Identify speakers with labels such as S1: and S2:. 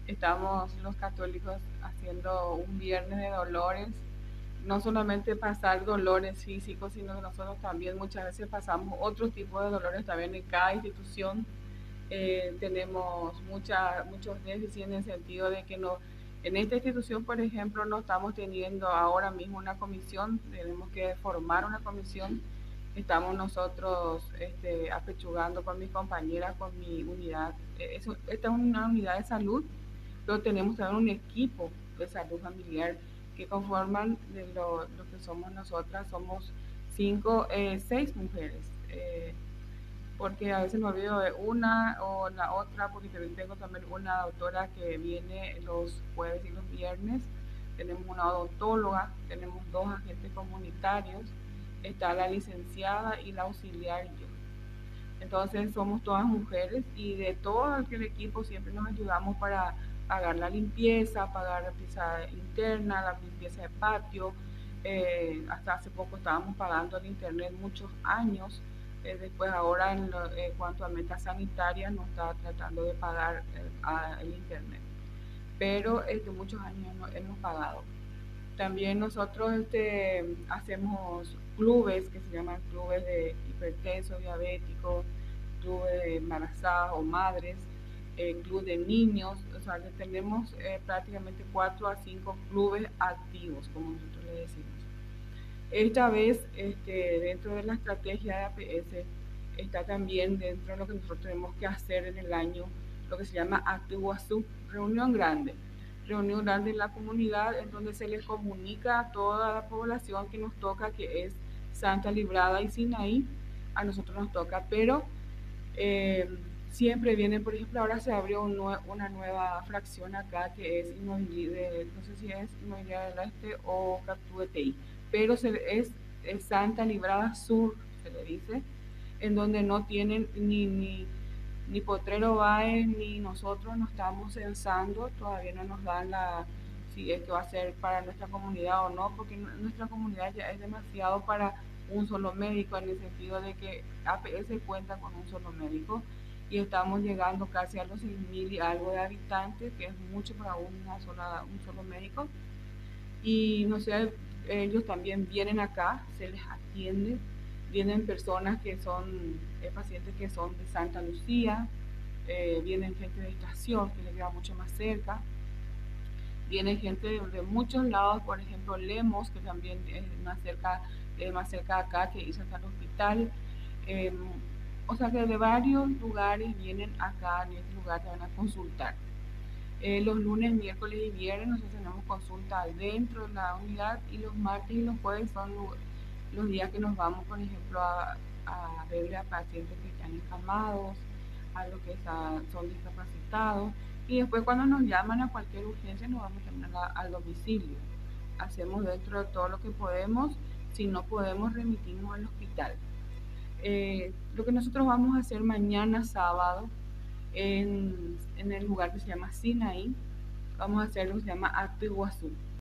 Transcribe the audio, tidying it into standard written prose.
S1: Estamos los católicos haciendo un viernes de dolores, no solamente pasar dolores físicos, sino que nosotros también muchas veces pasamos otros tipos de dolores también en cada institución. Tenemos muchos déficits en el sentido de que no, en esta institución, por ejemplo, no estamos teniendo ahora mismo una comisión, tenemos que formar una comisión. Estamos nosotros apechugando con mis compañeras, con mi unidad. Esta es una unidad de salud, pero tenemos también un equipo de salud familiar que conforman de lo que somos nosotras. Somos seis mujeres. Porque a veces me olvido de una o la otra, porque tengo también una doctora que viene los jueves y los viernes, tenemos una odontóloga, tenemos dos agentes comunitarios, está la licenciada y la auxiliar y yo. Entonces somos todas mujeres y de todo el equipo siempre nos ayudamos para pagar la limpieza, pagar la limpieza interna, la limpieza de patio. Hasta hace poco estábamos pagando el internet muchos años. Después ahora en cuanto a metas sanitarias nos está tratando de pagar el internet. Pero muchos años no, hemos pagado. También nosotros hacemos clubes que se llaman clubes de hipertensos, diabéticos, clubes de embarazadas o madres, club de niños. O sea, tenemos prácticamente 4 a 5 clubes activos, como nosotros le decimos. Esta vez, dentro de la estrategia de APS, está también dentro de lo que nosotros tenemos que hacer en el año, lo que se llama Acto Iguazú, reunión grande en la comunidad, en donde se les comunica a toda la población que nos toca, que es Santa Librada y Sinaí. A nosotros nos toca, pero eh, siempre vienen. Por ejemplo, ahora se abrió una nueva fracción acá que es inmobiliaria, no sé si es inmobiliaria del este o Captuetei, pero es Santa Librada Sur, se le dice, en donde no tienen ni Potrero Baez ni nosotros nos estamos censando, todavía no nos dan si esto va a ser para nuestra comunidad o no, porque nuestra comunidad ya es demasiado para un solo médico, en el sentido de que APS cuenta con un solo médico y estamos llegando casi a los 6.000 y algo de habitantes, que es mucho para un solo médico. Y no sé, ellos también vienen acá, se les atiende, vienen personas que son pacientes que son de Santa Lucía, vienen gente de estación que les queda mucho más cerca, viene gente de muchos lados. Por ejemplo Lemos, que también es más cerca de acá, que hizo hasta el hospital. Eh, o sea que de varios lugares vienen acá en este lugar, te van a consultar. Los lunes, miércoles y viernes nosotros tenemos consulta dentro de la unidad, y los martes y los jueves son los días que nos vamos, por ejemplo, a verle a pacientes que están encamados, a los que son discapacitados, y después cuando nos llaman a cualquier urgencia nos vamos también al domicilio. Hacemos dentro de todo lo que podemos. Si no podemos, remitimos al hospital. Lo que nosotros vamos a hacer mañana sábado en el lugar que se llama Sinaí, vamos a hacer lo que se llama Acto Iguazú.